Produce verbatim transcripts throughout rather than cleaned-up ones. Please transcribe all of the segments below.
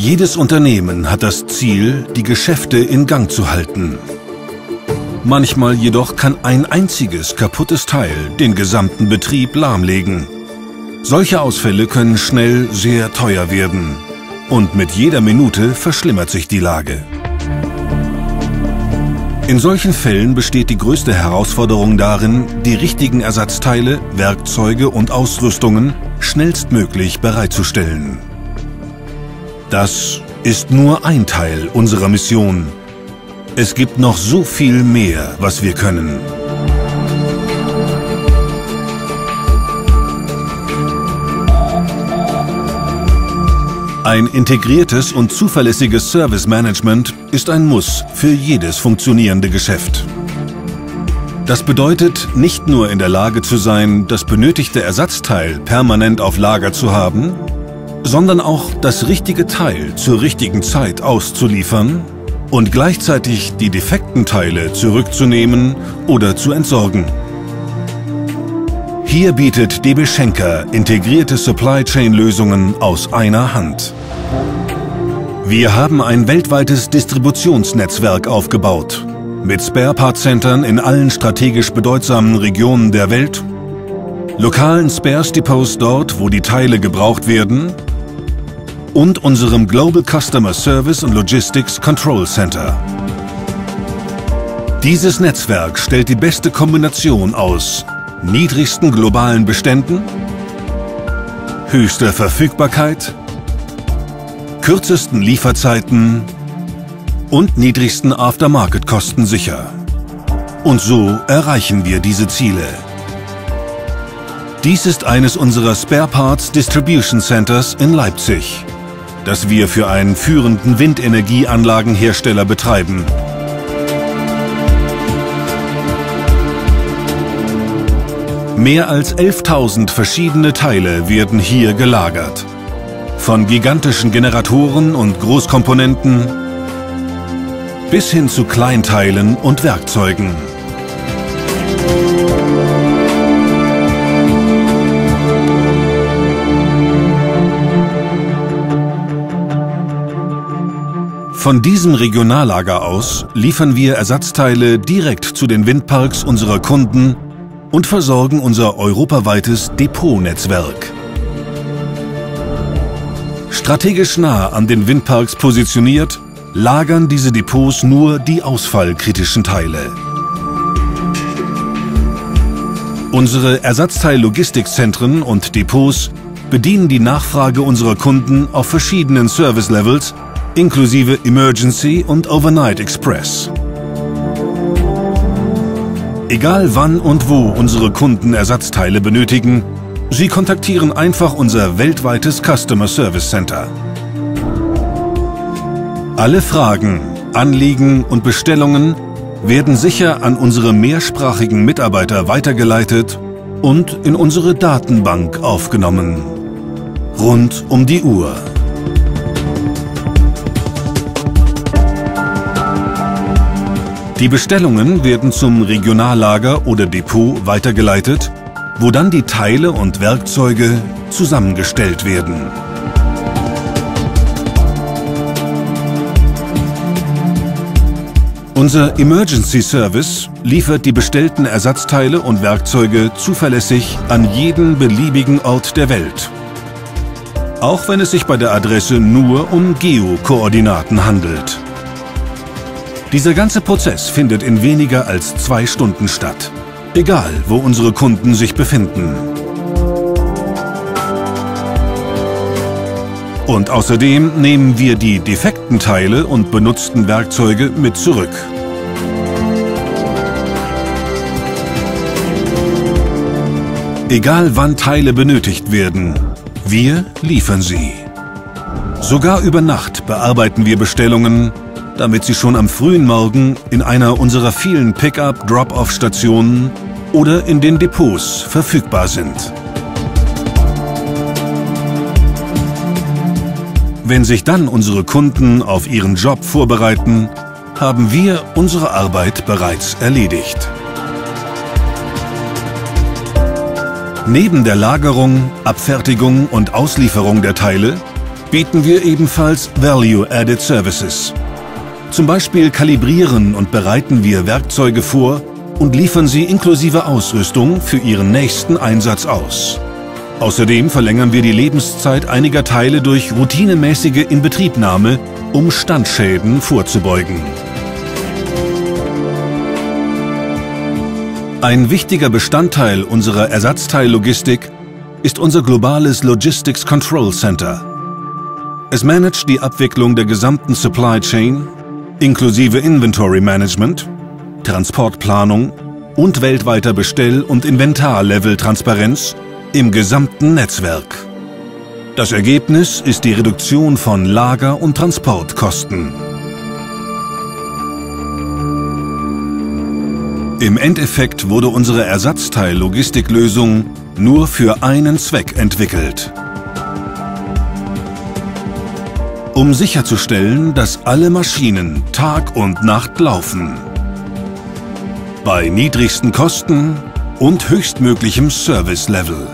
Jedes Unternehmen hat das Ziel, die Geschäfte in Gang zu halten. Manchmal jedoch kann ein einziges kaputtes Teil den gesamten Betrieb lahmlegen. Solche Ausfälle können schnell sehr teuer werden und mit jeder Minute verschlimmert sich die Lage. In solchen Fällen besteht die größte Herausforderung darin, die richtigen Ersatzteile, Werkzeuge und Ausrüstungen schnellstmöglich bereitzustellen. Das ist nur ein Teil unserer Mission. Es gibt noch so viel mehr, was wir können. Ein integriertes und zuverlässiges Service-Management ist ein Muss für jedes funktionierende Geschäft. Das bedeutet, nicht nur in der Lage zu sein, das benötigte Ersatzteil permanent auf Lager zu haben, sondern auch das richtige Teil zur richtigen Zeit auszuliefern und gleichzeitig die defekten Teile zurückzunehmen oder zu entsorgen. Hier bietet D B Schenker integrierte Supply Chain Lösungen aus einer Hand. Wir haben ein weltweites Distributionsnetzwerk aufgebaut, mit Spare-Part-Centern in allen strategisch bedeutsamen Regionen der Welt, lokalen Spares-Depots dort, wo die Teile gebraucht werden, und unserem Global Customer Service und Logistics Control Center. Dieses Netzwerk stellt die beste Kombination aus niedrigsten globalen Beständen, höchster Verfügbarkeit, kürzesten Lieferzeiten und niedrigsten Aftermarket-Kosten sicher. Und so erreichen wir diese Ziele. Dies ist eines unserer Spare Parts Distribution Centers in Leipzig, das wir für einen führenden Windenergieanlagenhersteller betreiben. Mehr als elftausend verschiedene Teile werden hier gelagert. Von gigantischen Generatoren und Großkomponenten bis hin zu Kleinteilen und Werkzeugen. Von diesem Regionallager aus liefern wir Ersatzteile direkt zu den Windparks unserer Kunden und versorgen unser europaweites Depotnetzwerk. Strategisch nah an den Windparks positioniert, lagern diese Depots nur die ausfallkritischen Teile. Unsere Ersatzteil-Logistikzentren und Depots bedienen die Nachfrage unserer Kunden auf verschiedenen Service-Levels, inklusive Emergency und Overnight Express. Egal wann und wo unsere Kunden Ersatzteile benötigen, sie kontaktieren einfach unser weltweites Customer Service Center. Alle Fragen, Anliegen und Bestellungen werden sicher an unsere mehrsprachigen Mitarbeiter weitergeleitet und in unsere Datenbank aufgenommen. Rund um die Uhr. Die Bestellungen werden zum Regionallager oder Depot weitergeleitet, wo dann die Teile und Werkzeuge zusammengestellt werden. Unser Emergency Service liefert die bestellten Ersatzteile und Werkzeuge zuverlässig an jeden beliebigen Ort der Welt. Auch wenn es sich bei der Adresse nur um Geokoordinaten handelt. Dieser ganze Prozess findet in weniger als zwei Stunden statt, egal wo unsere Kunden sich befinden. Und außerdem nehmen wir die defekten Teile und benutzten Werkzeuge mit zurück. Egal wann Teile benötigt werden, wir liefern sie. Sogar über Nacht bearbeiten wir Bestellungen, damit sie schon am frühen Morgen in einer unserer vielen Pick-up-Drop-off-Stationen oder in den Depots verfügbar sind. Wenn sich dann unsere Kunden auf ihren Job vorbereiten, haben wir unsere Arbeit bereits erledigt. Neben der Lagerung, Abfertigung und Auslieferung der Teile bieten wir ebenfalls Value-Added Services. Zum Beispiel kalibrieren und bereiten wir Werkzeuge vor und liefern sie inklusive Ausrüstung für Ihren nächsten Einsatz aus. Außerdem verlängern wir die Lebenszeit einiger Teile durch routinemäßige Inbetriebnahme, um Standschäden vorzubeugen. Ein wichtiger Bestandteil unserer Ersatzteillogistik ist unser globales Logistics Control Center. Es managt die Abwicklung der gesamten Supply Chain, inklusive Inventory Management, Transportplanung und weltweiter Bestell- und Inventarlevel-Transparenz im gesamten Netzwerk. Das Ergebnis ist die Reduktion von Lager- und Transportkosten. Im Endeffekt wurde unsere Ersatzteil-Logistiklösung nur für einen Zweck entwickelt: um sicherzustellen, dass alle Maschinen Tag und Nacht laufen. Bei niedrigsten Kosten und höchstmöglichem Service-Level.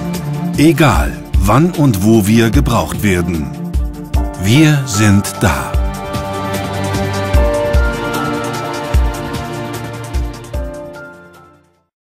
Egal, wann und wo wir gebraucht werden. Wir sind da.